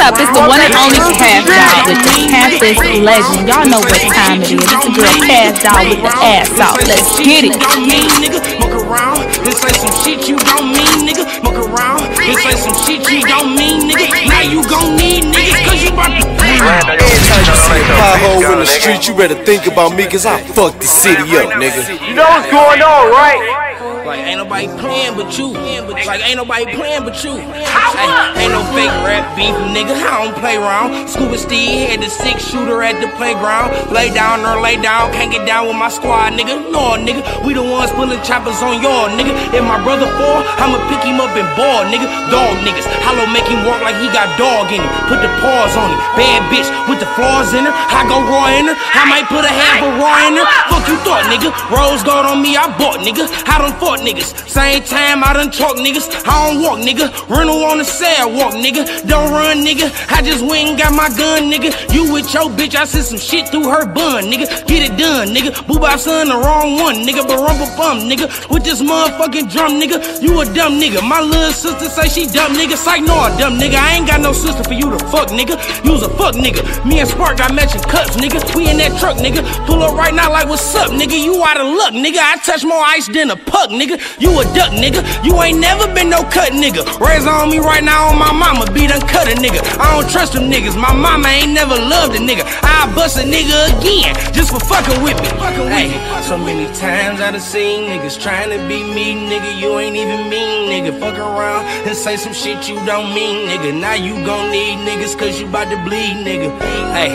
up? It's the one and only Cash Doll with the Campus Legend. Y'all know what time it is. It's the girl Cash Doll with the ass out. Let's get it. Muck around and say some shit you don't mean, nigga. Muck around and say some shit you don't mean, nigga. Now you gon' need niggas cause you about to Anytime you see a pothole in the street, you better think about me, cause I fucked the city up, nigga. You know what's going on, right? like ain't nobody playing but you. Like ain't nobody playing but you. Ain't no fake rap beef, nigga. I don't play around. Scuba Steve had the 6-shooter at the playground. Lay down or lay down, can't get down with my squad, nigga. No, nigga, we the ones pulling choppers on y'all, nigga. If my brother fall, I'ma pick him up and ball, nigga. Dog niggas, hollow make him walk like he got dog in him. Put the paws on him. Bad bitch with the flaws in her. I go raw in her. I might put a half of raw in her. Fuck you thought, nigga. Rose gold on me, I bought, nigga. I done fought niggas. Same time I done talk, niggas. I don't walk, nigga. Rental on the sidewalk, nigga. Don't run, nigga. I just went and got my gun, nigga. You with your bitch, I sent some shit through her bun, nigga. Get it done, nigga. Boo bop son, the wrong one, nigga. But rumble bum, nigga. With this motherfucking drum, nigga. You a dumb nigga. My little sister say she dumb, nigga. Psych, no, a dumb nigga. I ain't got no sister for you to fuck, nigga. You's a fuck, nigga. Me and Spark got matching cuts, nigga. We in that truck, nigga. Pull up right now like, what's up, nigga? You out of luck, nigga. I touch more ice than a puck, nigga. You a duck, nigga. You ain't never been no cut, nigga. Razor on me right now on my mama. Be done cut a nigga. I don't trust them niggas. My mama ain't never loved a nigga. I bust a nigga again just for fucking with me. Hey, so many times I done seen niggas trying to be me, nigga. You ain't even mean, nigga. Fuck around and say some shit you don't mean, nigga. Now you gon' need niggas cause you bout to bleed, nigga. Hey,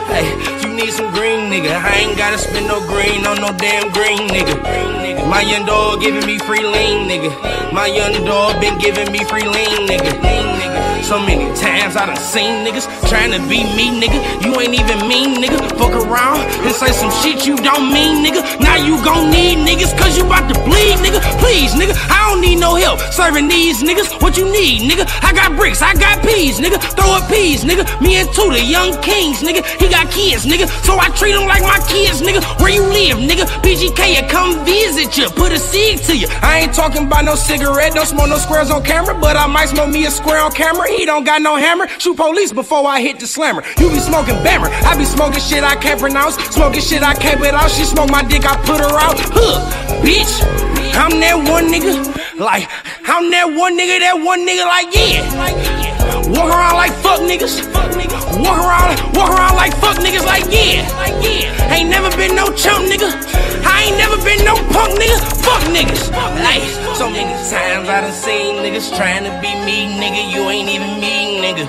you need some green, nigga. I ain't gotta spend no green on no damn green, nigga. My young dog giving me free lean, nigga. My young dog been giving me free lean, nigga. So many times I done seen niggas trying to be me, nigga. You ain't even mean, nigga. Fuck around and say some shit you don't mean, nigga. Now you gon' need niggas cause you bout to bleed, nigga. Please, nigga, I don't need no help serving these niggas. What you need, nigga? I got bricks, I got peas, nigga. Throw up peas, nigga. Me and two, the young kings, nigga. He got kids, nigga. So I treat him like my kids, nigga. Where you live, nigga? PGK, I come visit you, put a cig to you. I ain't talking about no cigarette, don't smoke no squares on camera, but I might smoke me a square on camera. He don't got no hammer. Shoot police before I hit the slammer. You be smoking bammer. I be smoking shit I can't pronounce. Smoking shit I can't put out. She smoke my dick, I put her out. Bitch, I'm that one nigga. Like, I'm that one nigga like, yeah. Walk around like fuck niggas. Walk around like fuck niggas like, yeah. Ain't never been no chump nigga. I ain't never been no punk nigga. Fuck niggas. Like, so many times I done seen niggas trying to be me, nigga. You ain't even me, nigga.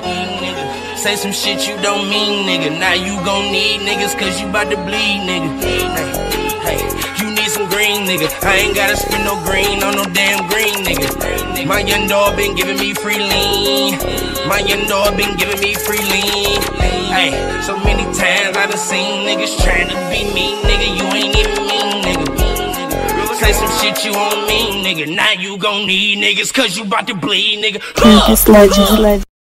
Say some shit you don't mean, nigga. Now you gon' need niggas cause you bout to bleed, nigga. Hey, you need some green, nigga. I ain't gotta spend no green on no damn green, nigga. My young dog been giving me free lean. My young dog been giving me free lean. Hey, so many times I done seen niggas trying to be me, nigga. You ain't even mean, nigga. Say some shit you don't mean, nigga. Now you gon' need niggas cause you bout to bleed, nigga. Campus Legend.